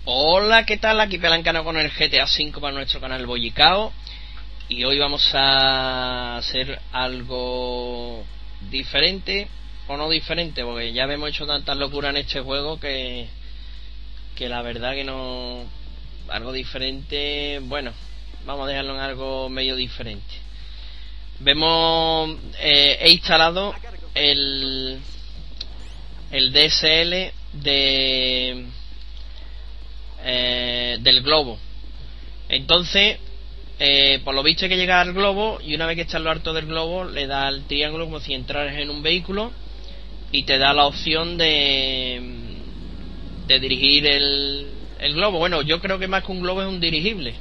Hola, ¿qué tal? Aquí Pelancano con el GTA V para nuestro canal Bollicao. Y hoy vamos a hacer algo diferente, o no diferente, porque ya hemos hecho tantas locuras en este juego que la verdad que no... Algo diferente, bueno, vamos a dejarlo en algo medio diferente. He instalado el DSL del globo. Entonces, por lo visto hay que llegar al globo, y una vez que está en lo alto del globo le da al triángulo como si entraras en un vehículo y te da la opción de dirigir el globo. Bueno, yo creo que más que un globo es un dirigible.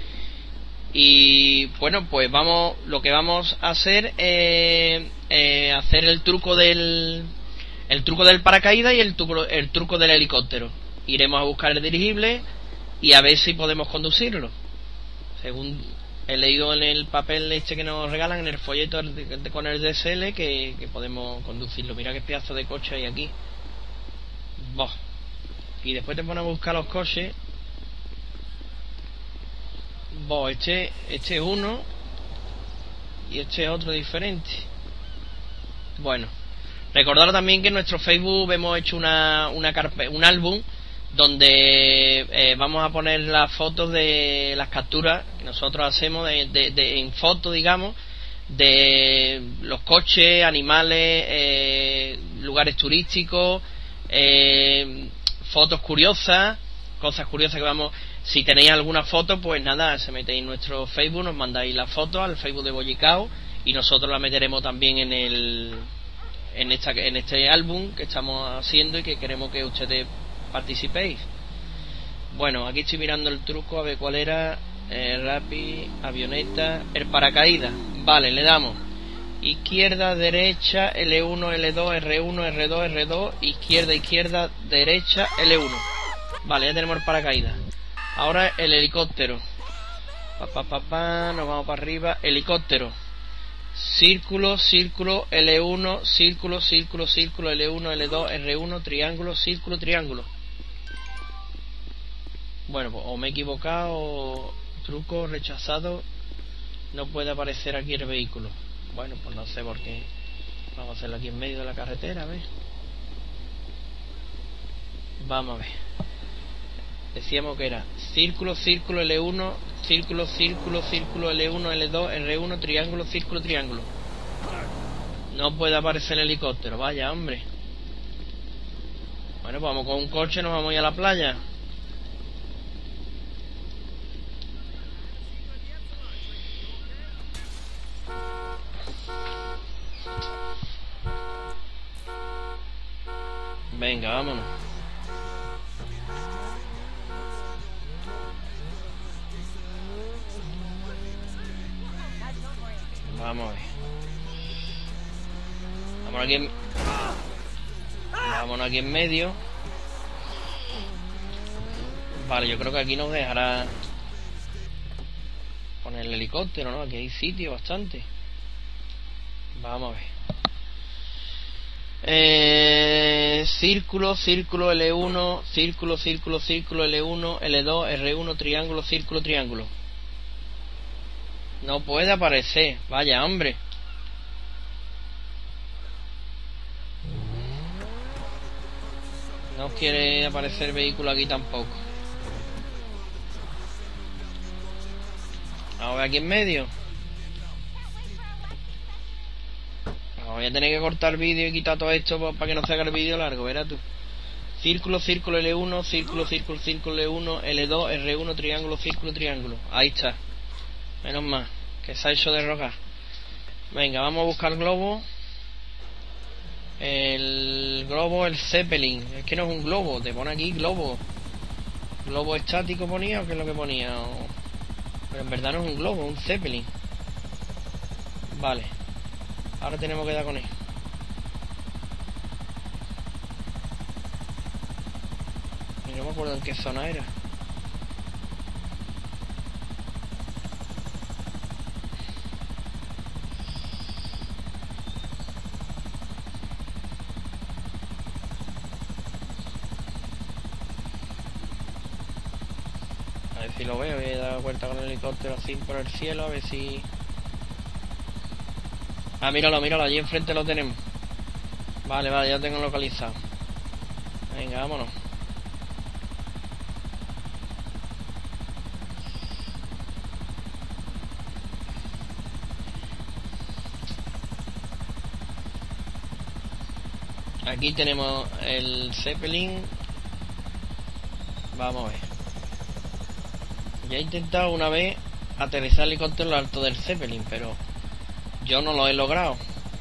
Y bueno, pues lo que vamos a hacer es hacer el truco del paracaídas y el truco del helicóptero. Iremos a buscar el dirigible y a ver si podemos conducirlo. Según he leído en el papel este que nos regalan, en el folleto con el DSL, que podemos conducirlo. Mira qué pedazo de coche hay aquí. Boh. Y después te pones a buscar los coches. Boh, este es uno y este es otro diferente. Bueno, recordaros también que en nuestro Facebook hemos hecho un álbum donde vamos a poner las fotos de las capturas que nosotros hacemos en foto, digamos, de los coches, animales, lugares turísticos, fotos curiosas, cosas curiosas que vamos... Si tenéis alguna foto, pues nada, se metéis en nuestro Facebook, nos mandáis la foto al Facebook de Bollicao y nosotros la meteremos también en este álbum que estamos haciendo y que queremos que ustedes participéis. Bueno, aquí estoy mirando el truco a ver cuál era. Rapid, avioneta, el paracaídas. Vale, le damos izquierda, derecha, L1, L2, R1, R2, R2, izquierda, derecha, L1. Vale, ya tenemos el paracaídas. Ahora el helicóptero. Nos vamos para arriba. Helicóptero. Círculo, L1, círculo, L1, L2, R1, triángulo, círculo, triángulo. Bueno, pues o me he equivocado o truco rechazado. No puede aparecer aquí el vehículo. Bueno, pues no sé por qué. Vamos a hacerlo aquí en medio de la carretera, a ver. Vamos a ver. Decíamos que era círculo, L1, círculo, L1, L2, R1, triángulo, círculo, triángulo. No puede aparecer el helicóptero, vaya hombre. Bueno, pues vamos con un coche, nos vamos a ir a la playa. Venga, vámonos. Vamos a ver. Vámonos aquí en medio. Vale, yo creo que aquí nos dejará poner el helicóptero, ¿no? Aquí hay sitio bastante. Vamos a ver. Círculo, L1, círculo, L1, L2, R1, triángulo, círculo, triángulo. No puede aparecer, vaya hombre. No quiere aparecer vehículo aquí tampoco. Ahora aquí en medio. Voy a tener que cortar el vídeo y quitar todo esto para que no se haga el vídeo largo, verás tú. Círculo, L1, círculo, L1, L2, R1, triángulo, círculo, triángulo. Ahí está. Menos mal, que se ha hecho de rogar. Venga, vamos a buscar globo. El globo, el Zeppelin. Es que no es un globo, te pone aquí globo. ¿Globo estático ponía o qué es lo que ponía? Pero en verdad no es un globo, es un Zeppelin. Vale. Ahora tenemos que dar con él. Y no me acuerdo en qué zona era. ver si lo veo. Voy a dar vuelta con el helicóptero así por el cielo, a ver si... Ah, míralo, míralo, allí enfrente lo tenemos. Vale, vale, ya lo tengo localizado. Venga, vámonos. Aquí tenemos el Zeppelin. Vamos a ver. Ya he intentado una vez aterrizar el helicóptero en lo alto del Zeppelin, pero yo no lo he logrado.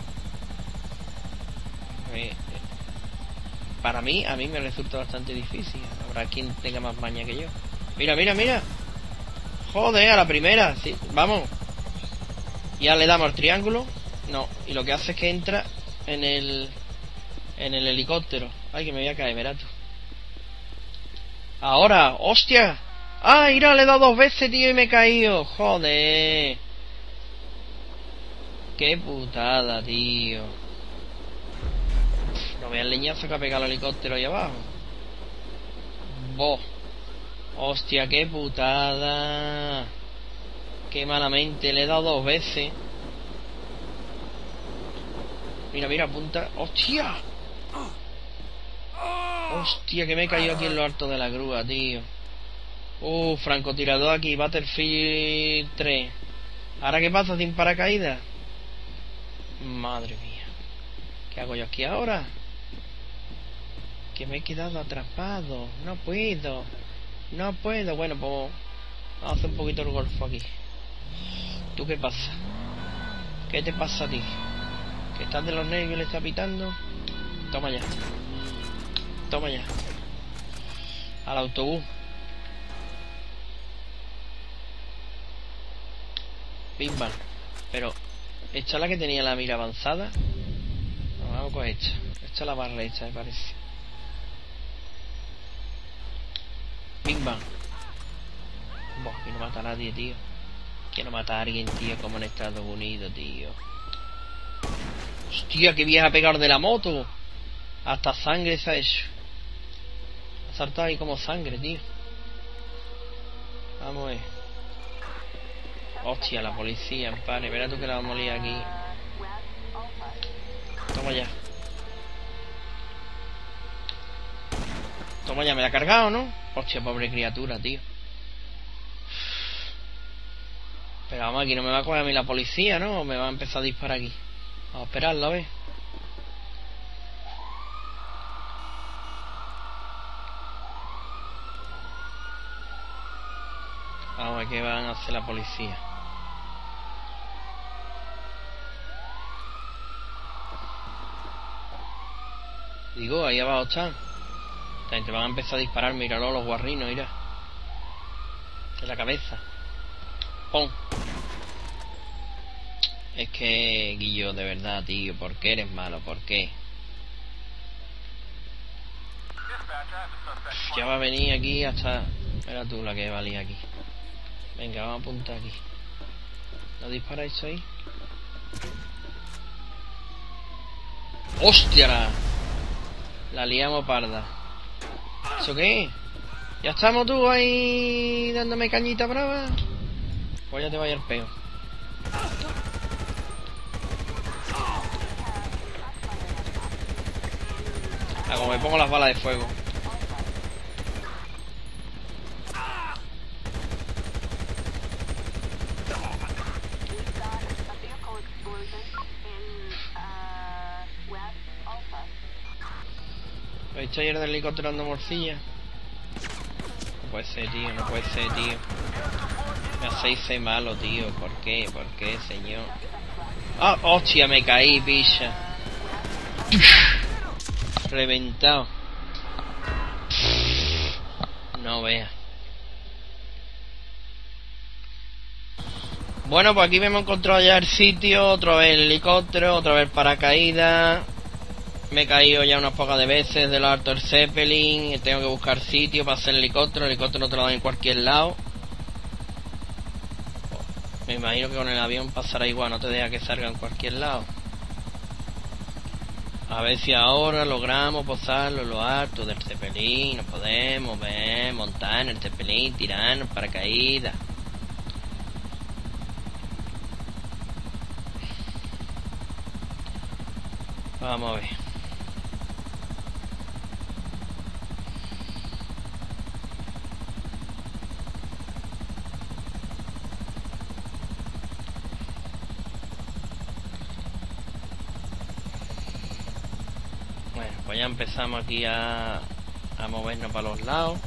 Para mí, a mí me resulta bastante difícil. Habrá quien tenga más maña que yo. Mira, mira, mira. Joder, a la primera. Sí, vamos. Ya le damos al triángulo. No, y lo que hace es que entra en el helicóptero. Ay, que me voy a caer, verás tú. Ahora, hostia. Ah, mira, le he dado 2 veces, tío, y me he caído. Joder. Qué putada, tío. No veas el leñazo que ha pegado el helicóptero ahí abajo. Boh. Hostia, qué putada. Qué malamente, le he dado 2 veces. Mira, mira, apunta. ¡Hostia! Hostia, que me he caído aquí en lo alto de la grúa, tío. Francotirador aquí, Battlefield 3. ¿Ahora qué pasa sin paracaídas? Madre mía. ¿Qué hago yo aquí ahora? Que me he quedado atrapado. No puedo. No puedo. Bueno, pues vamos a hacer un poquito el golfo aquí. ¿Tú qué pasa? ¿Qué te pasa a ti? ¿Que estás de los nervios y le está pitando? Toma ya. Toma ya. Al autobús. Pinball. Pero esta es la que tenía la mira avanzada. No, vamos con esta. Esta es la barra hecha, me parece. Pinball. Buah, que no mata a nadie, tío. Que no mata a alguien, tío, como en Estados Unidos, tío. Hostia, que vieja pegar de la moto. Hasta sangre se ha hecho. Ha saltado ahí como sangre, tío. Vamos a ver. Hostia, la policía, empane. Verá tú que la vamos a liar aquí. Toma ya. Toma ya, me la ha cargado, ¿no? Hostia, pobre criatura, tío. Pero vamos, aquí no me va a coger a mí la policía, ¿no? O me va a empezar a disparar aquí. Vamos a esperarlo, a ver. Vamos a ver qué van a hacer la policía. Digo, ahí abajo están. Te van a empezar a disparar, míralo, los guarrinos, mira. En la cabeza. ¡Pum! Es que, Guillo, de verdad, tío, ¿por qué eres malo? ¿Por qué? Ya va a venir aquí hasta... Era tú la que valía aquí. Venga, vamos a apuntar aquí. ¿No disparáis ahí? ¡Hostia! La liamos parda. ¿Eso qué? ¿Ya estamos tú ahí dándome cañita brava? Pues ya te vaya el peo. Ah, como me pongo las balas de fuego. ¿Lo he visto ayer del helicóptero dando morcilla? No puede ser, tío, no puede ser, tío. Me hacéis ser malo, tío. ¿Por qué? ¿Por qué, señor? ¡Ah! ¡Hostia! Me caí, picha. Reventado. No veas. Bueno, pues aquí me hemos encontrado ya el sitio. Otra vez el helicóptero, otra vez paracaídas. Me he caído ya unas pocas de veces de lo alto del Zeppelin. Tengo que buscar sitio para hacer el helicóptero. El helicóptero no te lo dan en cualquier lado. Me imagino que con el avión pasará igual, no te deja que salga en cualquier lado. A ver si ahora logramos posarlo en lo alto del Zeppelin. Nos podemos ver, montar en el Zeppelin, tirarnos paracaídas. Vamos a ver. Bueno, pues ya empezamos aquí a movernos para los lados.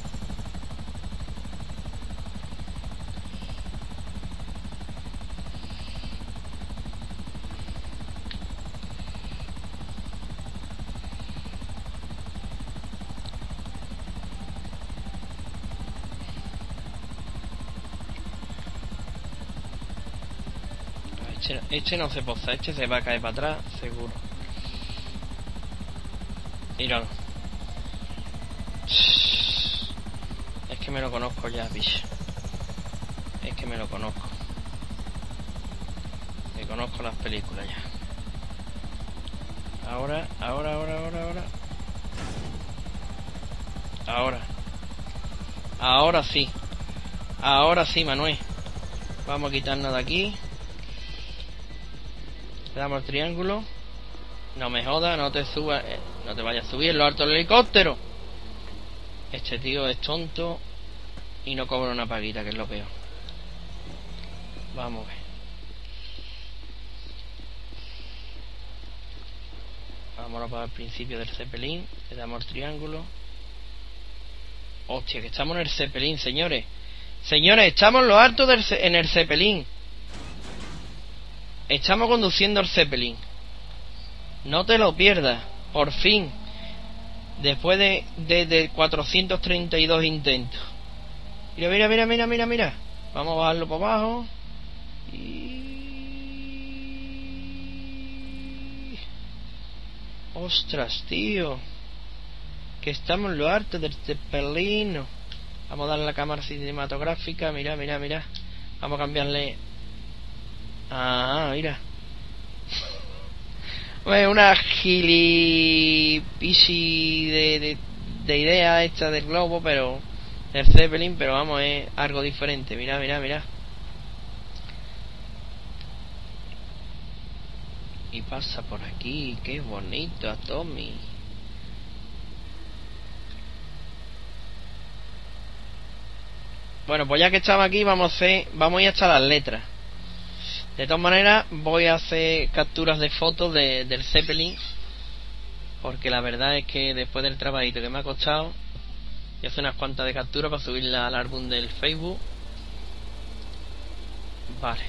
Este no se posa, este se va a caer para atrás, seguro. Míralo. Es que me lo conozco ya, bicho. Es que me lo conozco. Me conozco las películas ya. Ahora. Ahora sí. Ahora sí, Manuel. Vamos a quitarnos de aquí. Le damos el triángulo. No me jodas, no te subas, no te vayas a subir en lo alto del helicóptero. Este tío es tonto y no cobra una paguita, que es lo peor. Vamos a ver. Vámonos para el principio del Zeppelin. Le damos el triángulo. Hostia, que estamos en el Zeppelin, señores. Señores, estamos en lo alto en el Zeppelin. Estamos conduciendo el Zeppelin. No te lo pierdas. Por fin. Después de 432 intentos. Mira. Vamos a bajarlo para abajo. Ostras, tío. Que estamos en lo alto del Zeppelin. Vamos a darle la cámara cinematográfica. Mira. Vamos a cambiarle. Mira. Una gilipisi de idea esta del globo, pero del Zeppelin, pero vamos, es algo diferente. Mira. Y pasa por aquí, qué bonito, Tommy. Bueno, pues ya que estamos aquí, vamos a ir hasta las letras. De todas maneras, voy a hacer capturas de fotos del Zeppelin, porque la verdad es que después del trabajito que me ha costado, voy a hacer unas cuantas de capturas para subirla al álbum del Facebook. Vale.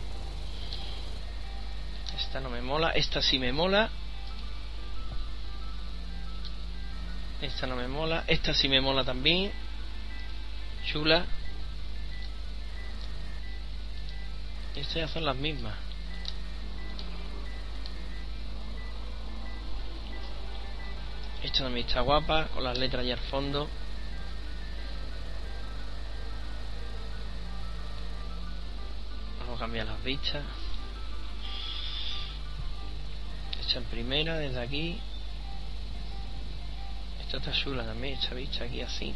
Esta no me mola, esta sí me mola. Esta no me mola, esta sí me mola también. Chula. Estas ya son las mismas. Esta también está guapa, con las letras ya al fondo. Vamos a cambiar las vistas. Esta en primera, desde aquí. Esta está chula también, esta vista aquí así.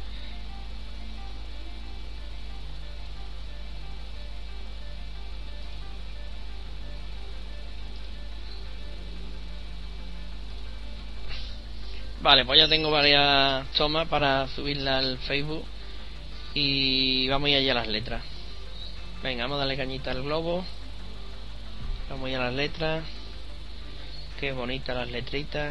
Vale, pues ya tengo varias tomas para subirla al Facebook. Y vamos a ir allá a las letras. Venga, vamos a darle cañita al globo. Vamos a ir a las letras. Qué bonitas las letritas.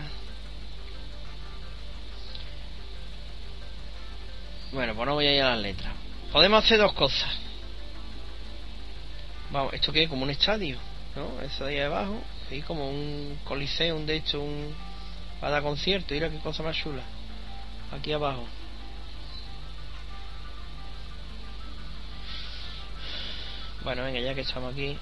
Bueno, pues no voy a ir a las letras. Podemos hacer dos cosas. Vamos, esto que es como un estadio, ¿no? Eso de ahí abajo. Y como un coliseo, de hecho, para dar concierto. Mira qué cosa más chula. Aquí abajo. Bueno, venga, ya que estamos aquí.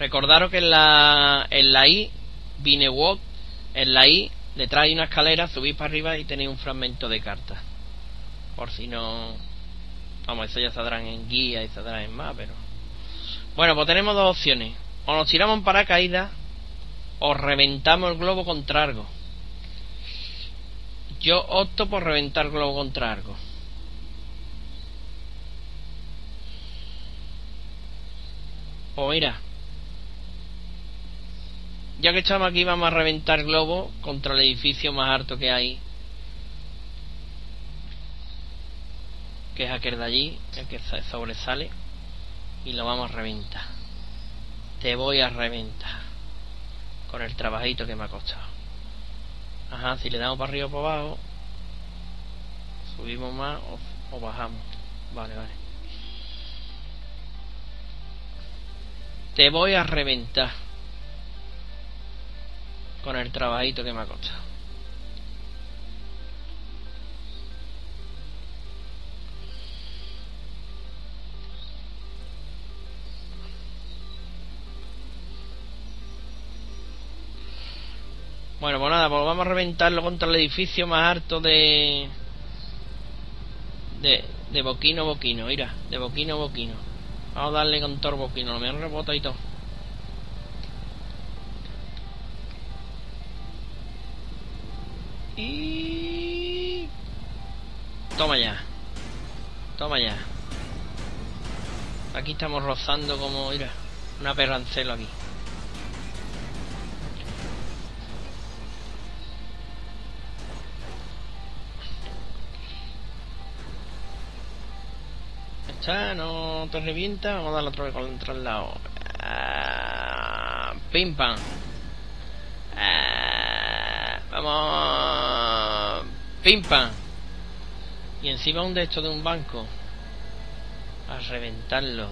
Recordaros que en la I, Binewalk, en la I, detrás hay una escalera, subís para arriba y tenéis un fragmento de carta. Por si no... Vamos, eso ya saldrán en guía y saldrán en más, pero... Bueno, pues tenemos dos opciones. O nos tiramos en paracaídas, o reventamos el globo contra algo. Yo opto por reventar el globo contra algo. Pues mira, ya que estamos aquí, vamos a reventar el globo contra el edificio más alto que hay, que es aquel de allí, el que sobresale, y lo vamos a reventar. Te voy a reventar con el trabajito que me ha costado. Ajá, si le damos para arriba o para abajo, subimos más o bajamos. Vale. Te voy a reventar con el trabajito que me ha costado. Bueno, pues nada, pues vamos a reventarlo contra el edificio más alto de Boquino, mira, de Boquino. Vamos a darle con todo Boquino, lo mejor rebota y todo. Y... Toma ya. Aquí estamos rozando como, mira, una perrancelo aquí. No te revienta. Vamos a darle otra vez contra el lado. Pim pam. Vamos. Pim pam. Y encima un de estos de un banco. A reventarlo.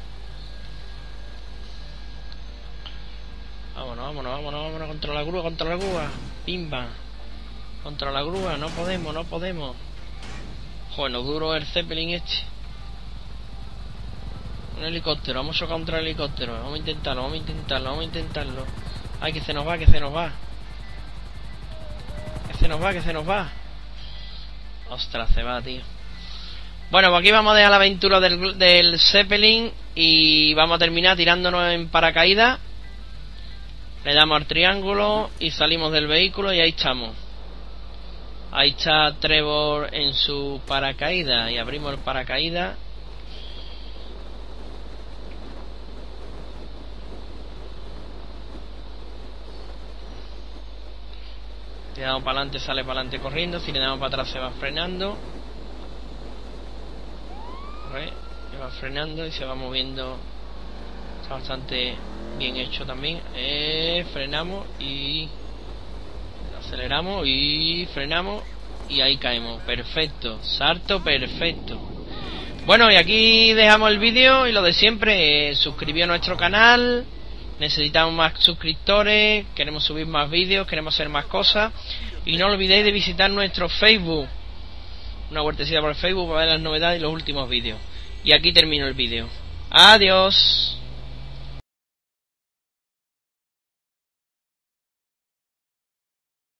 Vámonos contra la grúa. Pim pam. Contra la grúa. No podemos. Joder, no duro el Zeppelin este. Un helicóptero, vamos a chocar contra el helicóptero. Vamos a intentarlo. Ay, que se nos va. Que se nos va. Ostras, se va, tío. Bueno, pues aquí vamos a dejar la aventura del Zeppelin. Y vamos a terminar tirándonos en paracaídas. Le damos al triángulo y salimos del vehículo y ahí estamos. Ahí está Trevor en su paracaídas. Y abrimos el paracaídas. Si le damos para adelante, sale para adelante corriendo. Si le damos para atrás, se va frenando. Se va frenando y se va moviendo. Está bastante bien hecho también. Frenamos y aceleramos y frenamos y ahí caemos. Perfecto, salto perfecto. Bueno, y aquí dejamos el vídeo y lo de siempre, suscribíos a nuestro canal. Necesitamos más suscriptores, queremos subir más vídeos, queremos hacer más cosas. Y no olvidéis de visitar nuestro Facebook. Una vueltecita por el Facebook para ver las novedades y los últimos vídeos. Y aquí termino el vídeo. Adiós.